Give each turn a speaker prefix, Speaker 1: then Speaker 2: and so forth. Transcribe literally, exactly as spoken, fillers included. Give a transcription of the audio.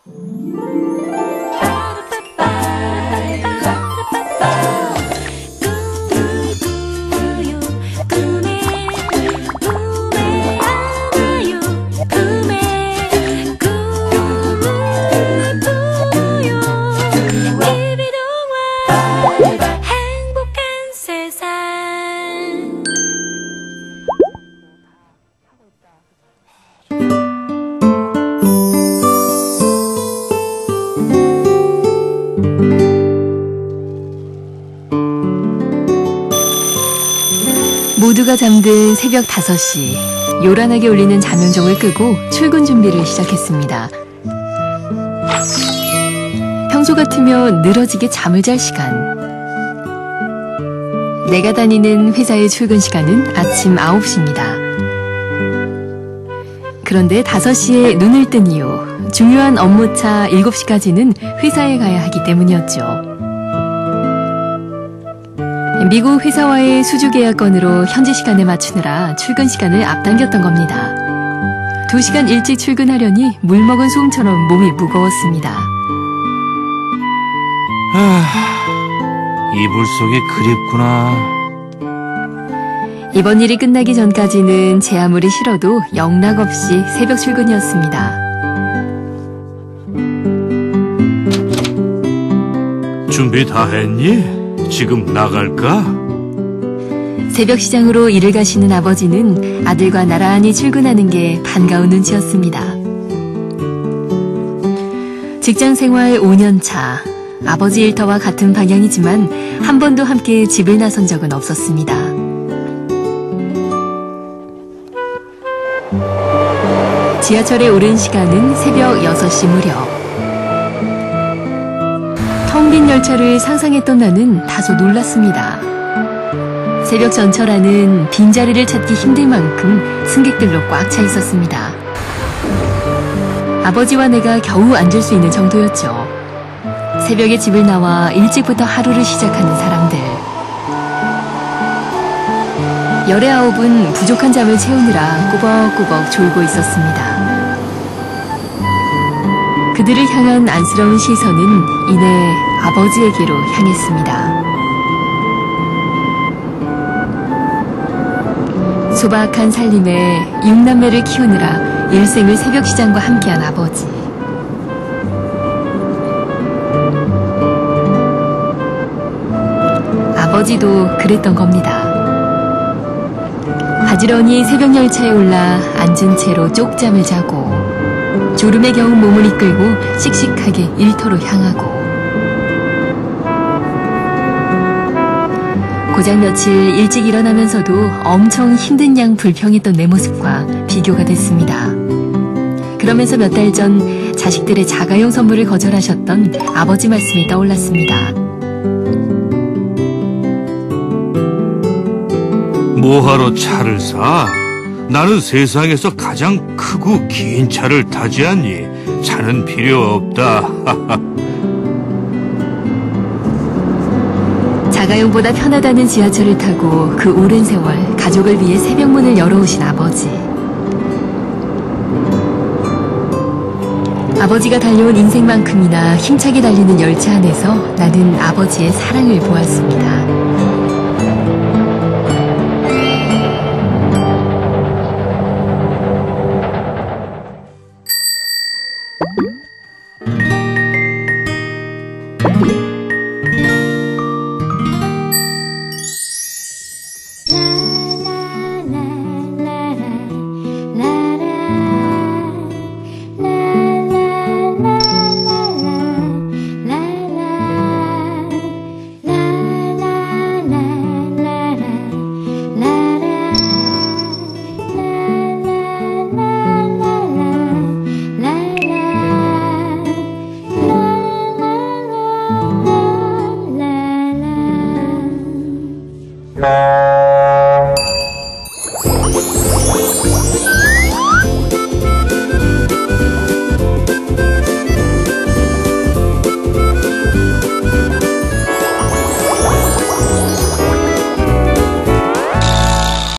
Speaker 1: 모두가 잠든 새벽 다섯 시, 요란하게 울리는 잠영종을 끄고 출근 준비를 시작했습니다. 평소 같으면 늘어지게 잠을 잘 시간. 내가 다니는 회사의 출근 시간은 아침 아홉 시입니다. 그런데 다섯 시에 눈을 뜬 이유, 중요한 업무차 일곱 시까지는 회사에 가야 하기 때문이었죠. 미국 회사와의 수주 계약 건으로 현지 시간에 맞추느라 출근 시간을 앞당겼던 겁니다. 두 시간 일찍 출근하려니 물 먹은 솜처럼 몸이 무거웠습니다.
Speaker 2: 아, 이불 속에 그립구나.
Speaker 1: 이번 일이 끝나기 전까지는 제 아무리 싫어도 영락없이 새벽 출근이었습니다.
Speaker 2: 준비 다 했니? 지금 나갈까?
Speaker 1: 새벽 시장으로 일을 가시는 아버지는 아들과 나란히 출근하는 게 반가운 눈치였습니다. 직장 생활 오 년 차, 아버지 일터와 같은 방향이지만 한 번도 함께 집을 나선 적은 없었습니다. 지하철에 오른 시간은 새벽 여섯 시 무렵. 텅 빈 열차를 상상했던 나는 다소 놀랐습니다. 새벽 전철 안은 빈자리를 찾기 힘들 만큼 승객들로 꽉 차 있었습니다. 아버지와 내가 겨우 앉을 수 있는 정도였죠. 새벽에 집을 나와 일찍부터 하루를 시작하는 사람들. 열의 아홉은 부족한 잠을 채우느라 꾸벅꾸벅 졸고 있었습니다. 그들을 향한 안쓰러운 시선은 이내 아버지에게로 향했습니다. 소박한 살림에 육남매를 키우느라 일생을 새벽시장과 함께한 아버지. 아버지도 그랬던 겁니다. 가지런히 새벽 열차에 올라 앉은 채로 쪽잠을 자고 졸음에 겨운 몸을 이끌고 씩씩하게 일터로 향하고 고작 며칠 일찍 일어나면서도 엄청 힘든 양 불평했던 내 모습과 비교가 됐습니다. 그러면서 몇 달 전 자식들의 자가용 선물을 거절하셨던 아버지 말씀이 떠올랐습니다.
Speaker 2: 뭐하러 차를 사? 나는 세상에서 가장 크고 긴 차를 타지 않니? 차는 필요 없다.
Speaker 1: 자가용보다 편하다는 지하철을 타고 그 오랜 세월 가족을 위해 새벽문을 열어오신 아버지. 아버지가 달려온 인생만큼이나 힘차게 달리는 열차 안에서 나는 아버지의 사랑을 보았습니다.